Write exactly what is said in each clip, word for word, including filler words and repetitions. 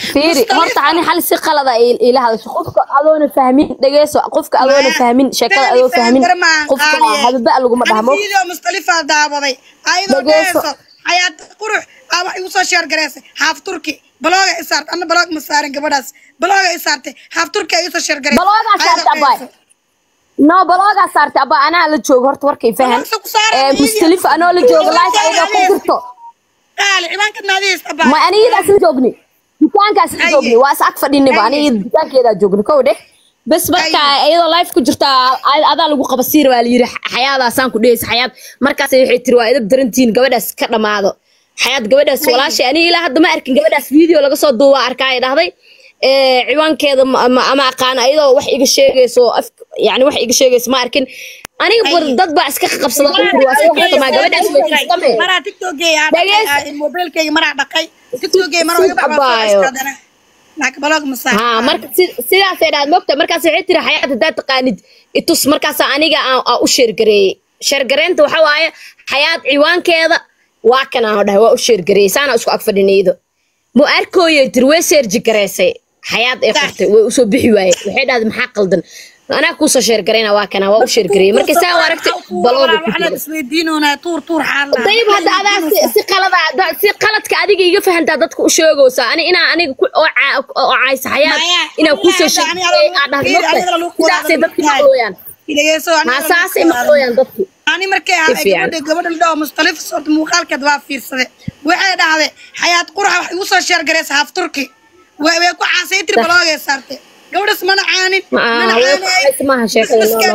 فيري هرت عني حال سقلة ذا إلى هذا قفك أذون فاهمين دقيس قفك أذون فاهمين شكل أذون فاهمين قفك هذا بقى اللي قمت همه فيديو مستلفة دعوة أيضا دقيس حياة قروح أو يوصل شهر جراسة هاف تركي بلاغ إسارت أنا بلاغ مسارن قبضاس بلاغ إسارت هاف تركي يوصل شهر جراسة بلاغ إسارت أباي نو بلاغ إسارت أبا أنا اللي جوج هرت وركي فاهم مستلفة أنا اللي جوج لايف أيضا قدرته قال عمان كنا ديس أبا ما أنا يدا سجوجني كان كاس جوجني واسك فديني باني كان كذا جوجني كوده بس marka ayada life ku jirta adaa lagu qabasiir waa la yiri xayaadaasaan ku dhees xayaad markaas ay wixii tiri waa idab darantiin gabadhaas ka dhamaado xayaad gabadhaas walaashay ani ilaa hadda ma arkin gabadhaas video laga soo duuba arkay dhahday ee ciwaankeeda ama aqaan ayadoo wax iga sheegayso yani wax iga sheegayso ma arkin aniga dad baa iska qabsada waa soo xirta ma gabadhaas way kastamay mara tiktok ee mobilkayga mara dhaqay tiktok ee mara iga baxay لكن بلاغ مساعد ها مركز سيدا سيدا مكتب مركز عتري حياة ذات قاند إتوس مركز أنيجا أو شرقري شرقرين تو حوايا حياة عوان كذا واكنا هذا هو شرقري سانا أسكو أكفر نيدو مو أركو يتروي سيرج كراسي حياة إخوتي وسبحي واي وحيد هذا محقل دن أنا كوسا شرقرين واكنا هو شرقري مركز سا وركت بلاغ إحنا تسويديننا طور طور حالنا طيب هذا هذا سقلة هذا سقلة كأديك يقف هند هذا وشوجو سا أنا أنا أنا أو عايز حياة إنا كوسا شرقري هذا هذا سيدك مقلويان ما ساسي مقلويان دكتور أنا مركها قبل قبل الدوا مختلف صوت مخالك دوا في الصدق وعاد هذا حياة قرح يوصل شرقري سهف تركي ويكو عاصيتري بلاغ صارت قبل اسمنا عاني ما اسمها شيخ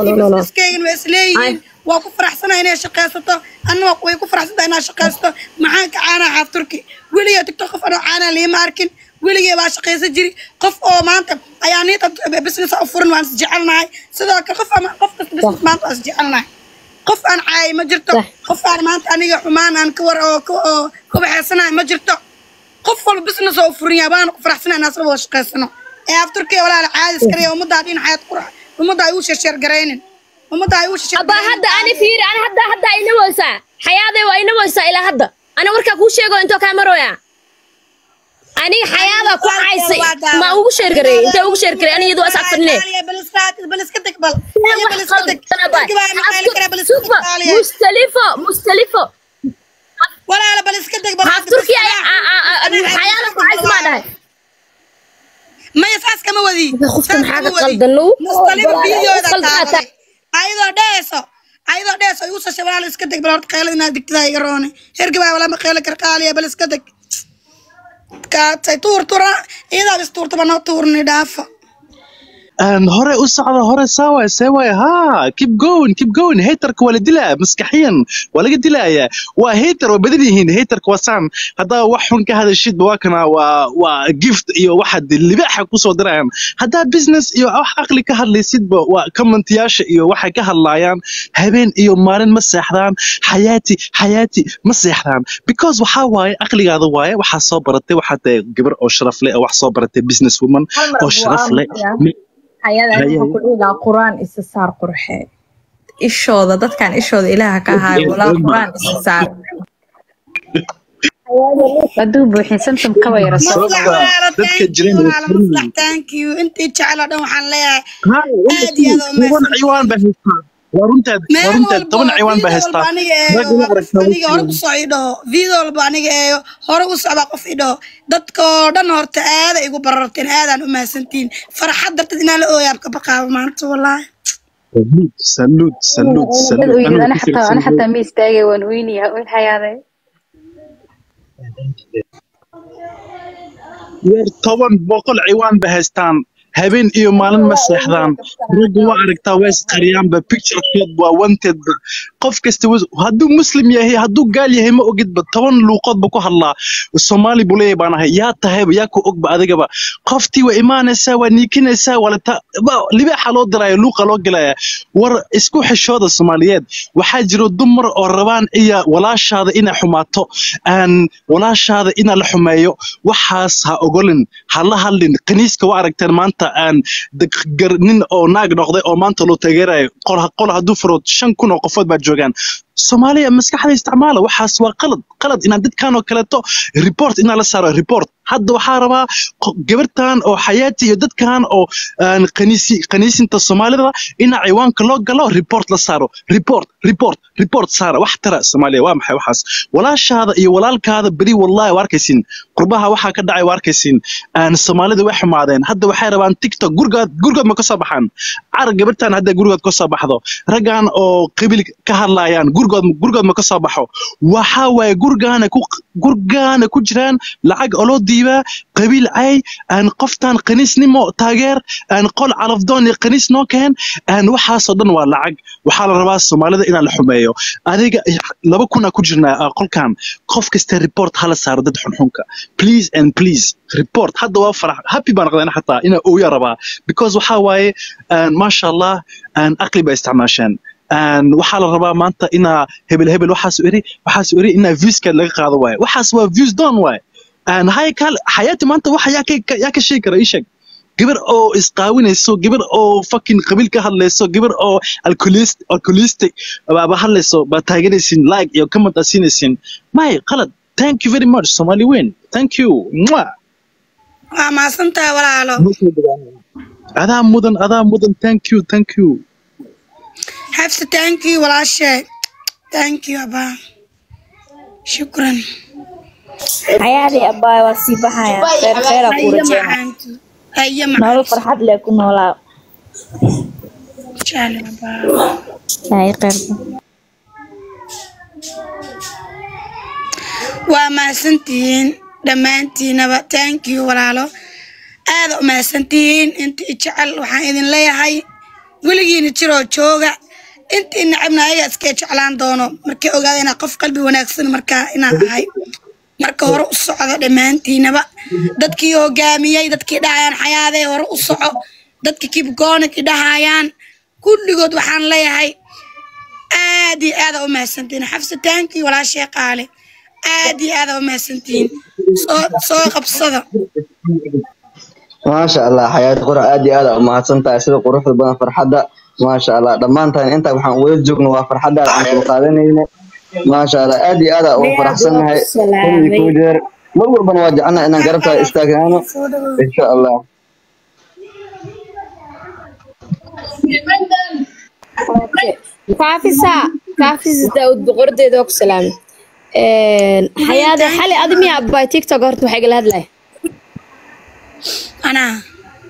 مسكين وإسليين وأكو فرح سنة هنا شقاسته أنا وأكو فرح سنة هنا شقاسته معاك عانا حاف تركي ولي تكتخف أنا عانا لي ماركن ولي باش قيس جري قف أو ما أنت يعني بس نسا أفرن وانس جعلنا سذاك قف ما قف بس ما أنت أسجعلنا قف أنا عاي ما جرته قف أنا ما أنت أنا حمان أنا كور أو كو كو بحسنا ما جرته قف بس نسا أفرن يابان فرح سنة ناس روش قيسنا af Turkiya walaal caadis kariyo umada in xayad qurux umada ay u shashar gareynin umada ay u shashar aba hadda ani fiir ana hadda hadda ina waysa xayaaday waa ina waysa ila hadda ana warka ku sheego into kamarooya ani xayaada ku caysay ma ugu sheer gareey inta ugu sheer gareey ani iyadu asaq fadne mustalifo mustalifo walaal bal iska deg bal af Turkiya xayaada ku caysay ma dhahay ما يساس كم ودي خفتم حاجة قلدنو مستلم فيديو هذا أيضا ديسو أيضا ديسو يوسف شباب الاسكتك بالأرض قيل لنا دكتور يروني هرجع ولا ما قيل كرقالية بالاسكتك كات تور تورا إذا بس تور طبعا تور ندافع أن هراء أسعد هراء سوا سوا ها keep going keep going هيترك ولا دلا مسكحيا ولا قد دلا يا وهيتر وبدني هنا هيترك وسام هذا وحن كهذا الشيء بواكنا و وجفت يو واحد اللي بيحكي قصة درهم هذا business يو أو حقلي كهذا يصيد ب وكمنتياش يو واحد كهاللايان هبين يو مارن مسحران حياتي حياتي مسحران because وحواي أقلي هذا واي وحصبرتي وحتى جبر أو شرف لي أو حصبرتي business woman أو شرف لي حياة أنا بقول إلى قرآن استسار قرحة إيشوذا ده كان إيشوذا إلها كهاي ولا قرآن استسار بدو بوحين سمسم كوي رسول الله thank you أنت تشعل هذا وحنلاقي هذه هذا عيوان بهستان ورنت ورنت طبعا عيوان بهستان أنا هرب صعيده فيديو البانية هرب صعب قفيده dadka dhan horta aad ay ugu bararteen aadaan u maasantiin farxad darteed inaan la ooyaan ka baqaa maanta wallahi salud salud salud انا حتى انا حتى ما استاغي وان ويني وين حياده يا طبعا بقول عيوان بهستان هبين إيو مالن مسيحدان رجوا عرقتا ويس قريان ببيكتشر كلب وانتد قف كستوز هادو مسلم يهي هادو قال يهي ما أجد بطبعا لوقات بكو هلا الصومالي بولي بانا هي يا تهيب ياكو أقب أدقى با قفتي وإيمان سوا نيكين سوا ولا تا اللي بي حلو درايا لوقا لوقلا ور اسكو حشود الصوماليات وحاجرو دمر أو ربان إيا ولا شاذ إنا حماتو أن ولا شاذ إنا لحمايو وحاس ها أقولن هلا هلين قنيسك وعرقتان مان aan nin oo naag noqday oo maanta loo taageerayo qol qol haduu furo shan kun oo qofood baa joogan Soomaaliya maskaxda isticmaala waxaas waa qalad qalad inaan dadkan oo kaleeto report inaan la saaro report hadda waxaa rabaa gabartan oo xayaati iyo dadkan oo qaniisi qaniisinta Soomaalida in ciwaanka loo galo report la saaro report report report saara wax tara Soomaaliya waa maxay waxaas walaashaada iyo walaalkaada bari wallahi waarkaysin qurbaha waxa ka dhacay waarkaysin aan Soomaalida wax xumaadeen hadda waxay rabaan TikTok gurgad gurgad ma ka soo baxaan ar gabartan hadda gurgad ka soo baxdo ragaan oo qabiil ka hadlayaan gurgad gurgad ma ka soo baxo waxa way gurgaana ku gurgaana ku jiraan lacag oo loo diiba qabiil ay aan qoftan qaniisnimo taageer aan qol calafdoon iyo qaniis noo keen aan waxaas oo dhan waa lacag waxa la rabaa Soomaalida in la xumeeyo adiga laba kuna ku jirnaa qolkan qof kasta report hala saaro dad xunxunka please and please report hadda waa farax happy baan qadana xataa ina oo yaraba because waxa waaye ma sha Allah aan aqli ba isticmaashaan aan waxa la rabaa maanta ina hebel hebel waxaas iri waxaas iri ina views ka laga qaado waay waxaas waa views down waay aan hay kal hayati maanta waxa yaa ka yaa ka sheekara ishag gabar oo isqaawinayso gabar oo fucking qabiil ka hadlayso gabar oo alcoholist alcoholistic baba hadlayso ba taageeraysin like iyo comment asinaysin may qalad thank you very much Somali win thank you mwah waa ma santa walaalo adaa mudan adaa mudan thank you thank you Hafsa thank you walaashay thank you aba shukran حياتي أبا وسيبها يا خير خير أقول جماعة هيا نور معك فرحت لكم ولا شال ابا هاي خير وما سنتين دمانتينبا thank you walaalo aad u maasantiin inta jecel waxaan idin leeyahay wiligiina jiro jooga inta nacabna ayaga iska jeclaan doono markay ogaadeen qof qalbi wanaagsan marka inaan ahay marka hore u socdo dhamaantiinaba dadkii hogaamiyay dadkii dhahayaan xayaaday hore u soco dadkii keep going ki dhahayaan kulligood waxaan leeyahay aad iyo aad u maasantiin Xafsa thank you walaashay qaale aad iyo aad u maasantiin soo soo qabsada ما شاء الله حياة قرى آدي آدي ما هتصنت أسير قروح البنا فرحدة ما شاء الله دمان تاني أنت وحن ويجوك نوا فرحدة عن القادين ما شاء الله آدي آدي وفرح سنة هاي كل كوجر مرور بنواجه أنا أنا قربتها استاجرانه إن شاء الله كافيسا كافيس داود بقرد دوك سلام حياة حالي أدمي أباي تيك توك هرتو حاجة لهذا أنا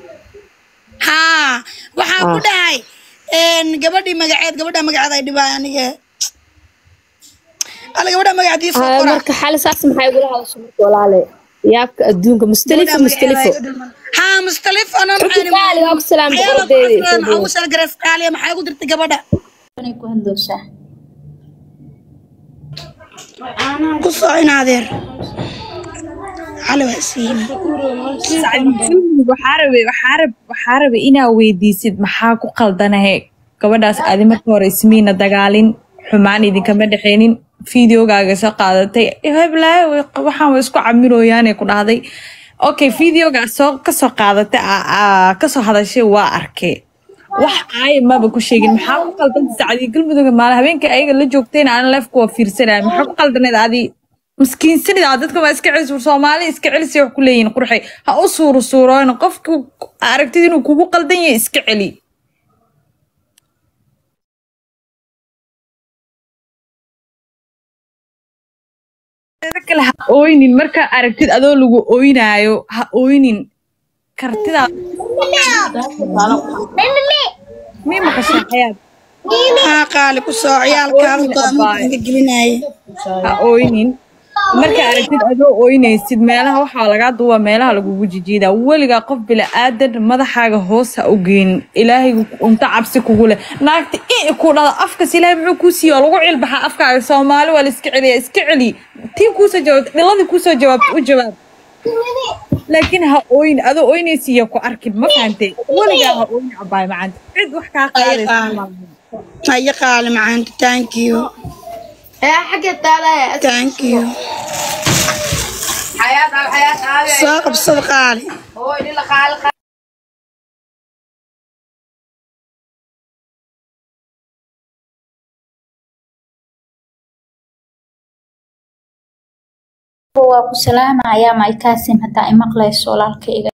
ها waxaan ku dhahay een gabadhii magaceed gabadha magaceed ay dhibay aniga ala gabadha magaceedii soo qoray marka xal saas maxay ugu hadasho marka walaale yaabka adduunka mustalif mustalif ha mustalif ana maxay qaali waa salaam boqordeedi ugu sal garas qaali maxay ugu dirtay gabadha أنا كون دوسة ku soo inaadeer على وسيم وحاربي وحارب وحارب إنا ويديسيد محاكو قلدانه gabadhaas aad marka hore ismiina dagaalin xumaan idin kama dhaxeenin fiidiyogaaga soo qaadatay heblaay waxaan isku camirooyaan ku dhahday okay fiidiyogaaga soo ka soo qaadatay ka soo hadashay waa arkay wax ay maba ku sheegin maxaa ku qaldan saacadii galmudug maal habeenka ayaga la joogteen aan leef ku fiirsanay maxaa ku qaldaneed aadi مسكين سنة عادتك ما اسكعلس وصومالي اسكعلس يوح كلين قرحي ها أصور صوران قفك عرفتين وكوكو قلدين اسكعلي ذاك لها أوينين مركا عرفتين أدو لغو أوينايو ها أوينين كارتدا مين مقشان حياة ها قالك وصو عيالك هذا قلناي ها أوينين marka aragtid adoo ooynaysid meelaha waxa laga duwa meelaha lagu wajijiida waliga qof bila aadan madaxaaga hoos u geyn ilaahay unta cabsi kugu leh naagta ee ku dhada afka ilaahay muxuu ku siiyo lagu cilbaxa afkaaga Soomaali wala iska celiya iska celi tii ku soo jawaab dhilada ku soo jawaab u jawaab laakiin ha ooyn adoo ooynaysiyo ku arkin ma fahamtay waliga ha ooyn abay macaan cid wax ka qaadaysa ay qaal macaan thank you يا حاجة تعالى thank you حياة حياة ساق بصدق علي هو اللي خالق waa ku salaamayaa Mike Kasim hadaa imaqlayso walaalkayga